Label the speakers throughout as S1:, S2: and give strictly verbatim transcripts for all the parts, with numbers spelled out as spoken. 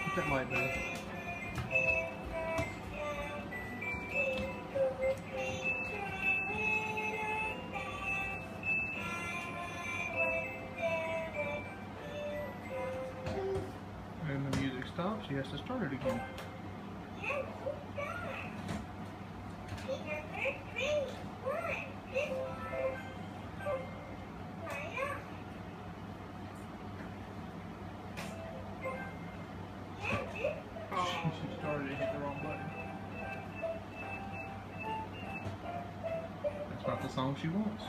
S1: That might be. And the music stops, she has to start it again. She started it, hit the wrong button. That's not the song she wants.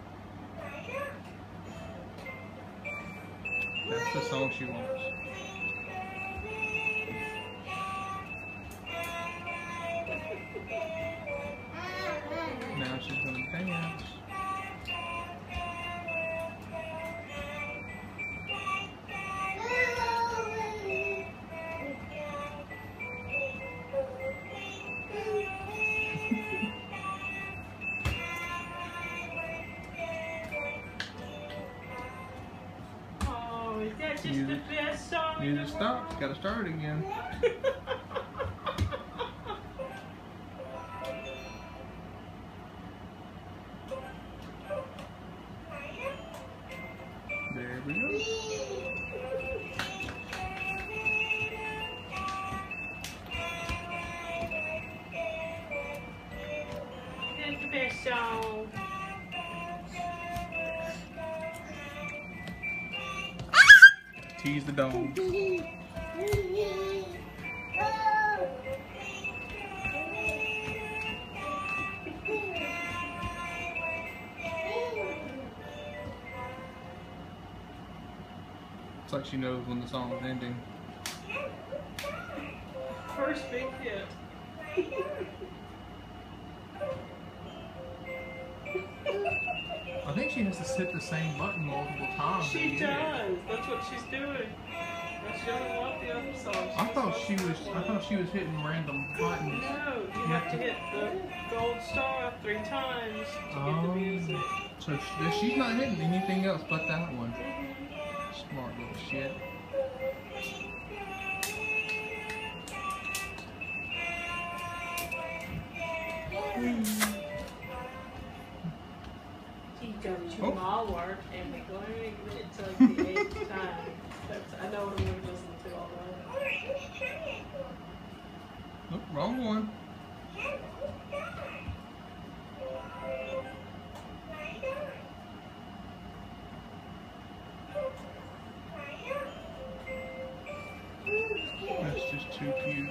S1: That's the song she wants. Now she's gonna dance.
S2: Oh, is that just
S1: Music,
S2: the best song?
S1: music stops, gotta start it again. There we go.
S2: That's the best song.
S1: Tease the dog. It's like she knows when the song is ending.
S2: First big hit.
S1: I think she has to hit the same button multiple times.
S2: She does. That's what she's doing. She doesn't want the other songs.
S1: I thought she was. I thought she was hitting random buttons.
S2: No, you have to hit the gold star three times to get the music.
S1: So she, she's not hitting anything else but that one. Smart little shit.
S2: She goes to
S1: Oh.
S2: my work and we're going to get it to like the eighth time. That's, I know what I'm going to listen to all that.
S1: Nope, wrong one. That's just too cute.